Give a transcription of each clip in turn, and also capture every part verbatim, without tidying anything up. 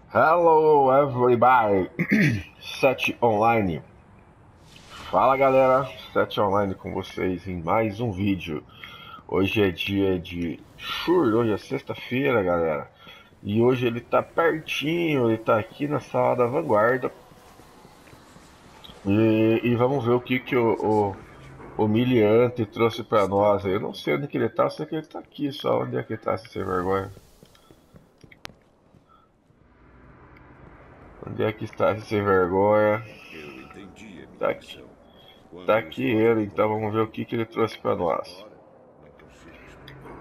Hello everybody, Sete Online. Fala galera, Sete Online com vocês em mais um vídeo. Hoje é dia de Shur, hoje é sexta-feira, galera. E hoje ele tá pertinho, ele tá aqui na sala da vanguarda. E, e vamos ver o que, que o, o, o Miliante trouxe pra nós. Eu não sei onde que ele tá, eu sei que ele tá aqui só. Onde é que ele tá, sem vergonha? Onde é que está esse sem vergonha? Eu entendi a minha Tá aqui. missão. Tá Quando aqui estou à ele, então vontade, vamos ver o que, que ele trouxe pra nós. agora não consigo explicar.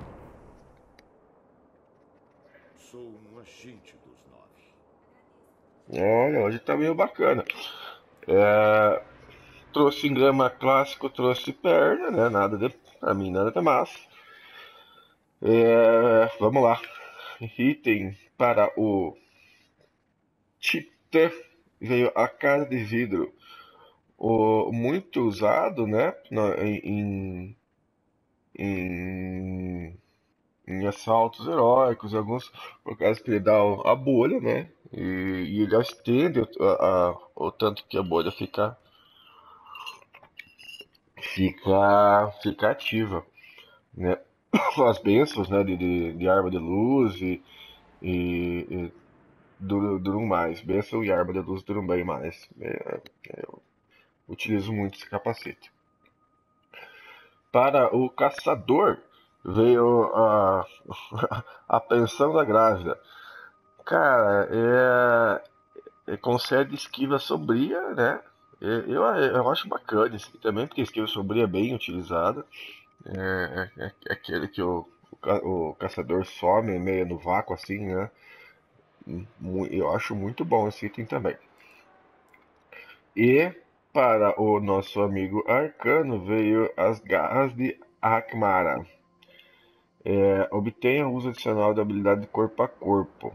Sou um agente dos nove. Olha, hoje tá meio bacana. É, trouxe em grama clássico, trouxe perna, né? Nada de, pra mim, nada demais. É, vamos lá. Item para o Titã veio a casa de vidro. O, muito usado, né? na- em, em, em assaltos heróicos, alguns por causa que ele dá a bolha, né? E, e ele estende o, a- a- o tanto que a bolha fica, fica, fica ativa, né? As bênçãos, né? De, de, de arma de luz e, e, e duram, duram mais. Bênção e arma de luz duram bem mais. É, é, eu utilizo muito esse capacete. Para o caçador veio a, a pensão da grávida. Cara, é, é, concede esquiva sombria, né? É, Eu, eu acho bacana isso aqui também, porque a esquiva sombria é bem utilizada. É, é- é aquele que o, o, ca- o caçador some meio no vácuo assim, né? Mu- Eu acho muito bom esse item também. E para o nosso amigo Arcano veio as garras de Akmara. É, obtenha uso adicional da habilidade de corpo a corpo.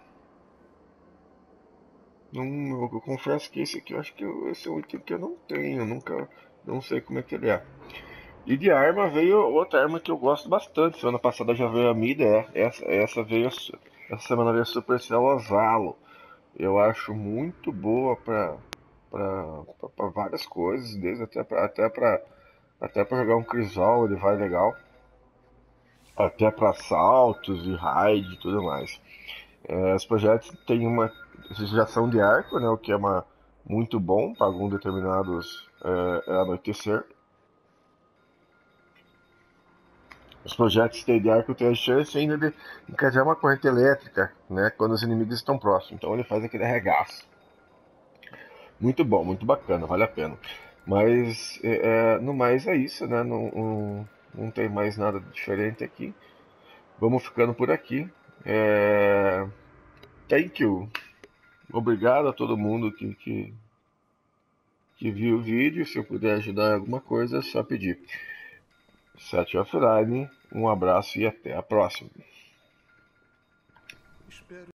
Não, eu, eu confesso que esse aqui eu acho que eu- esse é um item que eu não tenho, nunca, não sei como é que ele é. E de arma veio outra arma que eu gosto bastante. Semana passada já veio a Mida, é, essa, essa veio essa semana veio a Supercell Osalo. Eu acho muito boa pra, pra, pra, pra várias coisas, desde até pra, até pra, até pra jogar um Crisol ele vai legal. Até pra assaltos e raid e tudo mais. É, os projetos têm uma desviação de arco, né, o que é uma, muito bom para alguns determinados é, anoitecer. Os projetos de arco têm a chance ainda de encadear uma corrente elétrica, né, quando os inimigos estão próximos. Então ele faz aquele arregaço. Muito bom, muito bacana, vale a pena. Mas é, é, no mais é isso, né? Não, não, não tem mais nada diferente aqui. Vamos ficando por aqui. É, thank you. Obrigado a todo mundo que, que, que viu o vídeo. Se eu puder ajudar em alguma coisa, é só pedir. Set offline, um abraço e até a próxima. Espero